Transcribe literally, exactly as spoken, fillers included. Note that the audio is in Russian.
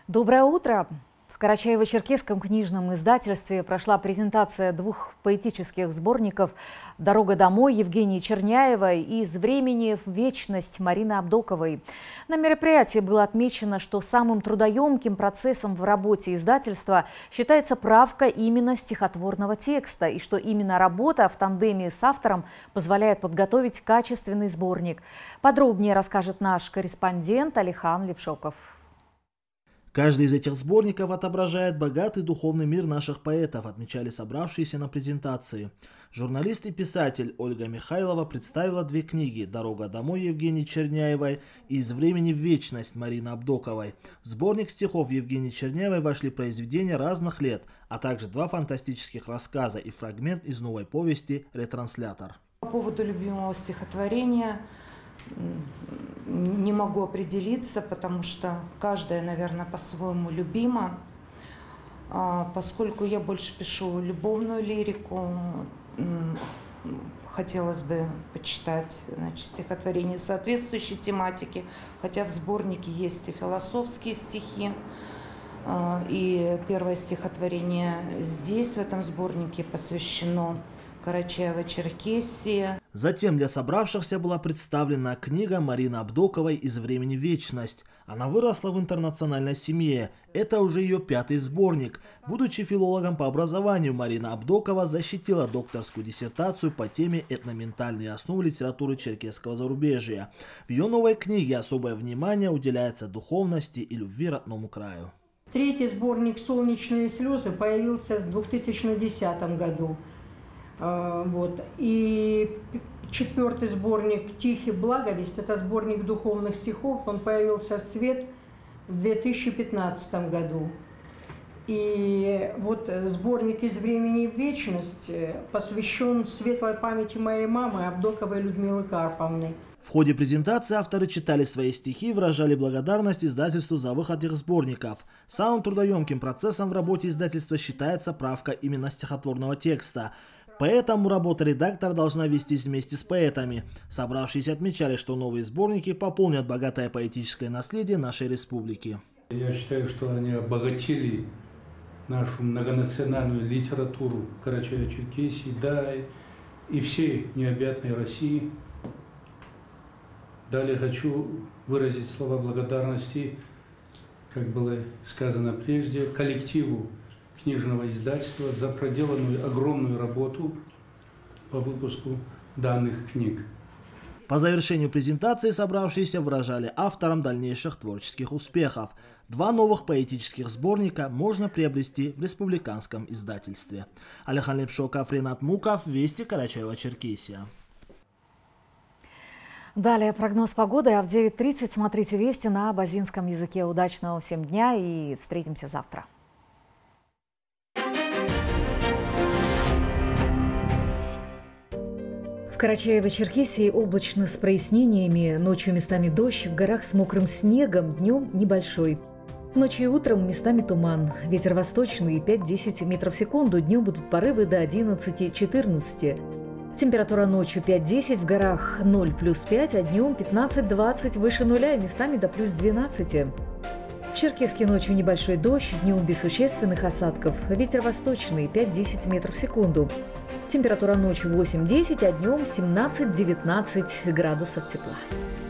Доброе утро! В Карачаево-Черкесском книжном издательстве прошла презентация двух поэтических сборников «Дорога домой» Евгении Черняевой и «Из времени в вечность» Марины Абдоковой. На мероприятии было отмечено, что самым трудоемким процессом в работе издательства считается правка именно стихотворного текста, и что именно работа в тандеме с автором позволяет подготовить качественный сборник. Подробнее расскажет наш корреспондент Алихан Лепшоков. Каждый из этих сборников отображает богатый духовный мир наших поэтов, отмечали собравшиеся на презентации. Журналист и писатель Ольга Михайлова представила две книги «Дорога домой» Евгении Черняевой и «Из времени в вечность» Марины Абдоковой. В сборник стихов Евгении Черняевой вошли произведения разных лет, а также два фантастических рассказа и фрагмент из новой повести «Ретранслятор». По поводу любимого стихотворения не могу определиться, потому что каждое, наверное, по-своему любимо. Поскольку я больше пишу любовную лирику, хотелось бы почитать, значит, стихотворения соответствующей тематики, хотя в сборнике есть и философские стихи. И первое стихотворение здесь, в этом сборнике, посвящено Карачаево-Черкесии. Затем для собравшихся была представлена книга Марины Абдоковой «Из времени в вечность». Она выросла в интернациональной семье. Это уже ее пятый сборник. Будучи филологом по образованию, Марина Абдокова защитила докторскую диссертацию по теме «Этноментальные основы литературы черкесского зарубежья». В ее новой книге особое внимание уделяется духовности и любви родному краю. Третий сборник «Солнечные слезы» появился в две тысячи десятом году. Вот. И четвертый сборник «Тихий благовесть» – это сборник духовных стихов. Он появился в свет в две тысячи пятнадцатом году. И вот сборник «Из времени в вечность» посвящен светлой памяти моей мамы Абдоковой Людмилы Карповны. В ходе презентации авторы читали свои стихи и выражали благодарность издательству за выход их сборников. Самым трудоемким процессом в работе издательства считается правка именно стихотворного текста. Поэтому работа редактора должна вестись вместе с поэтами. Собравшиеся отмечали, что новые сборники пополнят богатое поэтическое наследие нашей республики. Я считаю, что они обогатили нашу многонациональную литературу Карачаево-Черкесии, да, и всей необъятной России. Далее хочу выразить слова благодарности, как было сказано прежде, коллективу книжного издательства за проделанную огромную работу по выпуску данных книг. По завершению презентации собравшиеся выражали авторам дальнейших творческих успехов. Два новых поэтических сборника можно приобрести в республиканском издательстве. Алихан Лепшоков, Ренат Муков, Вести, Карачаево-Черкесия. Далее прогноз погоды, а в девять тридцать смотрите Вести на абазинском языке. Удачного всем дня и встретимся завтра. В Карачаево-Черкесии облачно с прояснениями, ночью местами дождь, в горах с мокрым снегом, днем небольшой. Ночью и утром местами туман, ветер восточный пять-десять метров в секунду, днем будут порывы до одиннадцати-четырнадцати. Температура ночью пять-десять, в горах ноль плюс пять, а днем пятнадцать-двадцать, выше нуля и местами до плюс двенадцати. В Черкеске ночью небольшой дождь, днем без существенных осадков, ветер восточный пять-десять метров в секунду. Температура ночью восемь-десять, а днем семнадцать-девятнадцать градусов тепла.